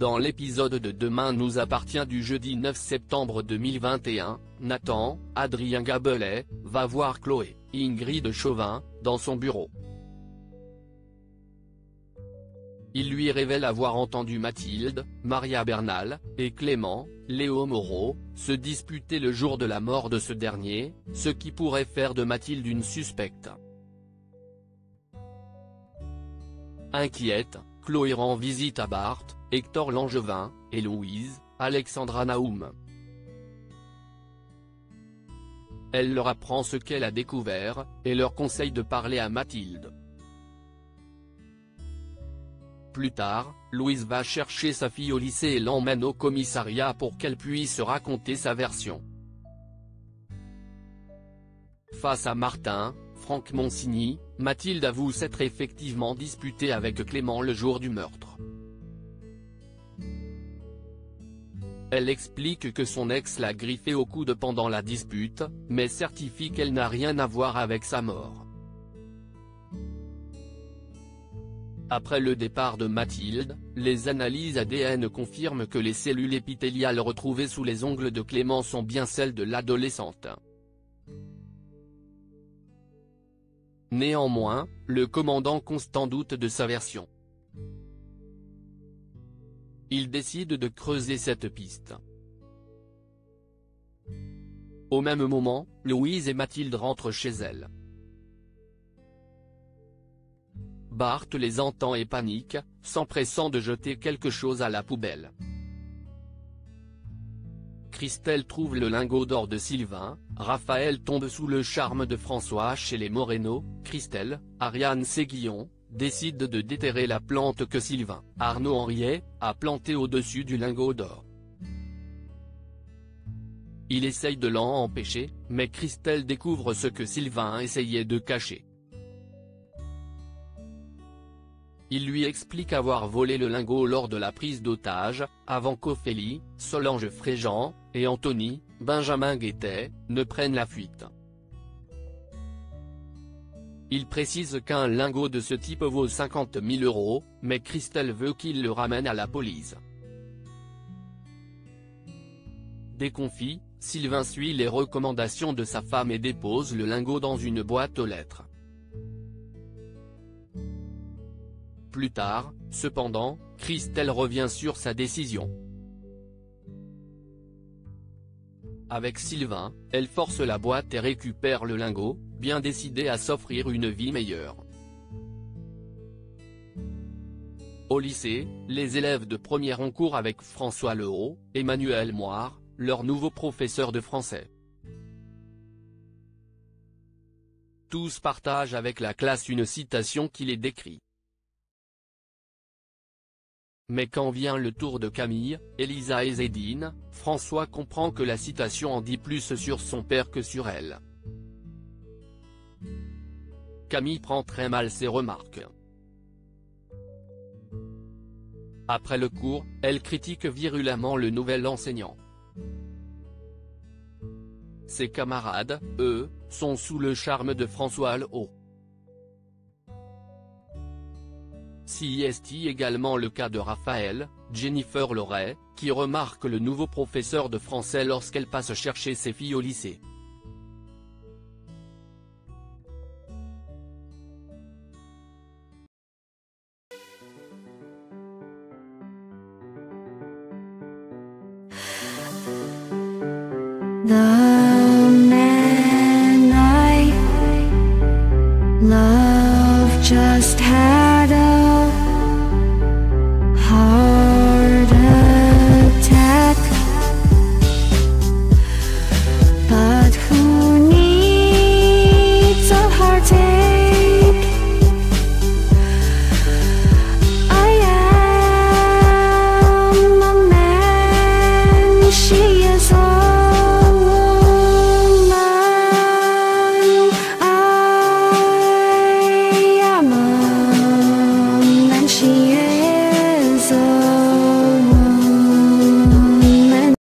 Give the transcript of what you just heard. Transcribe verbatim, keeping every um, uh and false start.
Dans l'épisode de Demain nous appartient du jeudi neuf septembre deux mille vingt et un, Nathan, Adrien Gabelet, va voir Chloé, Ingrid Chauvin, dans son bureau. Il lui révèle avoir entendu Mathilde, Maria Bernal, et Clément, Léo Moreau, se disputer le jour de la mort de ce dernier, ce qui pourrait faire de Mathilde une suspecte. Inquiète, Chloé rend visite à Bart, Hector Langevin, et Louise, Alexandra Naoum. Elle leur apprend ce qu'elle a découvert, et leur conseille de parler à Mathilde. Plus tard, Louise va chercher sa fille au lycée et l'emmène au commissariat pour qu'elle puisse raconter sa version. Face à Martin, Franck Monsigny, Mathilde avoue s'être effectivement disputée avec Clément le jour du meurtre. Elle explique que son ex l'a griffée au coude pendant la dispute, mais certifie qu'elle n'a rien à voir avec sa mort. Après le départ de Mathilde, les analyses A D N confirment que les cellules épithéliales retrouvées sous les ongles de Clément sont bien celles de l'adolescente. Néanmoins, le commandant Constant doute de sa version. Il décide de creuser cette piste. Au même moment, Louise et Mathilde rentrent chez elles. Bart les entend et panique, s'empressant de jeter quelque chose à la poubelle. Christelle trouve le lingot d'or de Sylvain, Raphaël tombe sous le charme de François chez les Moreno, Christelle, Ariane Séguillon, décide de déterrer la plante que Sylvain, Arnaud Henriet, a plantée au-dessus du lingot d'or. Il essaye de l'en empêcher, mais Christelle découvre ce que Sylvain essayait de cacher. Il lui explique avoir volé le lingot lors de la prise d'otage, avant qu'Ophélie, Solange Fréjean, et Anthony, Benjamin Guettet, ne prennent la fuite. Il précise qu'un lingot de ce type vaut cinquante mille euros, mais Christelle veut qu'il le ramène à la police. Déconfit, Sylvain suit les recommandations de sa femme et dépose le lingot dans une boîte aux lettres. Plus tard, cependant, Christelle revient sur sa décision. Avec Sylvain, elle force la boîte et récupère le lingot, bien décidée à s'offrir une vie meilleure. Au lycée, les élèves de première ont cours avec François Lehaut, Emmanuel Moire, leur nouveau professeur de français. Tous partagent avec la classe une citation qui les décrit. Mais quand vient le tour de Camille, Elisa et Zédine, François comprend que la citation en dit plus sur son père que sur elle. Camille prend très mal ces remarques. Après le cours, elle critique virulemment le nouvel enseignant. Ses camarades, eux, sont sous le charme de François Lehaut. C'est également le cas de Raphaël, Jennifer Loret, qui remarque le nouveau professeur de français lorsqu'elle passe chercher ses filles au lycée. The man I love just had